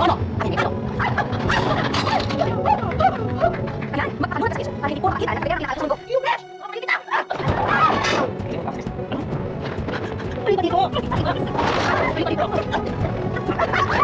Ano? Ano? Ayan, magpakamulat sa station para hindi puro makita na kagaya ng nakakasong ko. Yung flash! Pagpalipit na! Pagpalipit dito! Pagpalipit dito!